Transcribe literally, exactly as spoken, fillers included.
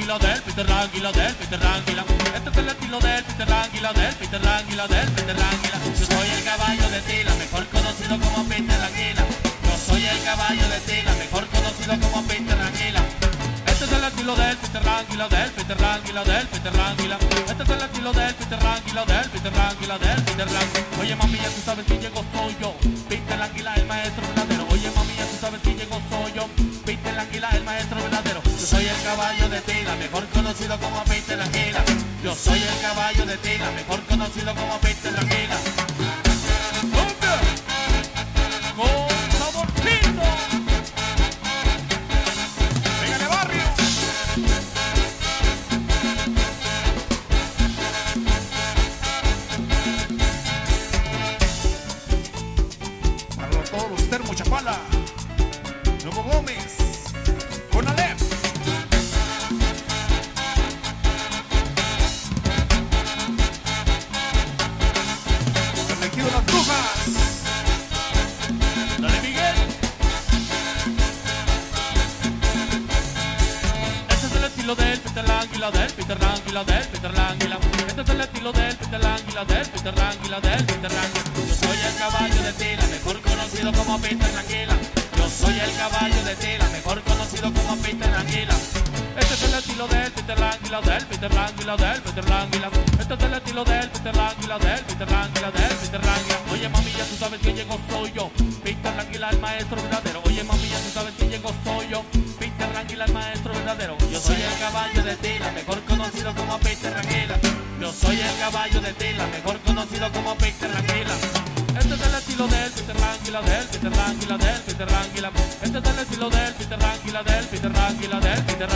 Anguila, del Peter Anguila, del Peter Anguila. Este es el estilo del Peter Anguila, del Peter Anguila, del Peter Anguila. Yo soy el caballo de Tila, mejor conocido como Peter Anguila. Yo soy el caballo de Tila, mejor conocido como Peter Anguila. Este es el estilo del Peter Anguila, del Peter Anguila, del Peter Anguila. Este es el estilo del Peter Anguila, del Peter Anguila, del Peter Anguila. Oye mami, ya tú sabes quién llegó, soy yo, Peter Anguila, el maestro verdadero. Oye mami, ya tú sabes quién llegó, soy yo, Peter Anguila, el maestro verdadero. Yo soy el caballo de Tila, mejor conocido como Peter Anguila. Yo soy el caballo de Tila, mejor conocido como Peter Anguila. Con saborcito. Venga barrio. Para todos los termos Chapala, Nuevo Gómez, con Alep. Elegido las brujas. Dale Miguel. Este es el estilo del Peter Anguila, del Peter Anguila, del Peter Anguila. Este es el estilo del Peter Anguila, del Peter Anguila, del Peter Anguila. Yo soy el caballo de Tila, mejor conocido como Peter Anguila. Yo soy el caballo de Tila, mejor conocido como Peter Anguila. Este es el estilo del Peter Anguila, del Peter Anguila, del Peter Anguila. Este es el estilo del Peter Anguila, del Peter Anguila, del Peter Anguila. Oye mami, ya tú sabes quién llegó, soy yo, Peter Anguila, el maestro verdadero. Oye mami, ya tú sabes quién llegó, soy yo, Peter Anguila, el maestro verdadero. Yo soy el caballo de Tila, mejor conocido como Peter Anguila. Yo soy el caballo de Tila, mejor conocido como Peter Anguila. Este es el estilo del Peter Anguila, del Peter Anguila, del Peter Anguila. Este es el estilo del Peter Anguila, del Peter Anguila, del Peter